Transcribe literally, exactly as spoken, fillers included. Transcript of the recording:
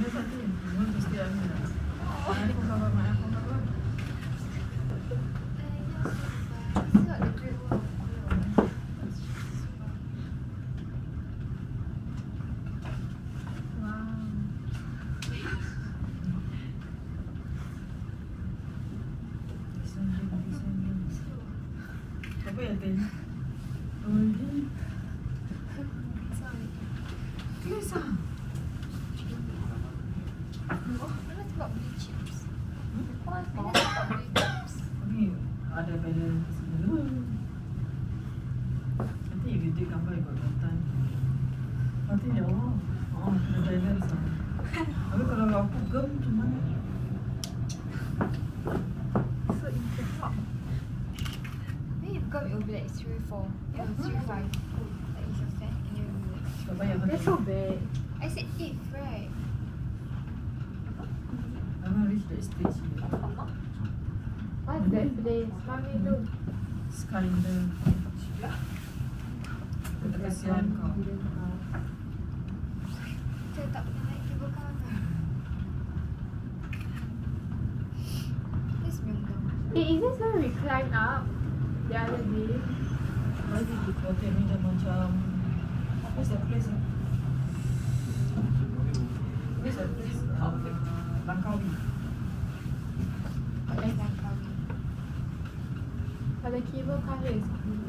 satu. You want to stay at home? My iPhone cover, my iPhone cover. Apa yang tadi? Oh ini. Kelesa. Oh, mana sebab beli chips? Oh, mana sebab beli chips? Ni ada balance. Nanti if you take gambar you got no time. Nanti ya Allah. Oh, ada balance. Tapi kalau aku gem macam mana? So interesting. Then you become it will be like three four. Yeah, three five. Like if you're fat and you're like. Tak payah. That's so bad. I said if, right? I haven't reached that stage yet. What's that place? Mami tu. Skandal. Kesian kau. Saya tak pernah naik cable car kan? This memang. Hey, is this where we climbed up the other day? Lagi di hotel ni dah macam apa sih place ni? Where's that place? Uh, Langkawi. That's Langkawi. But the cable car here is cool.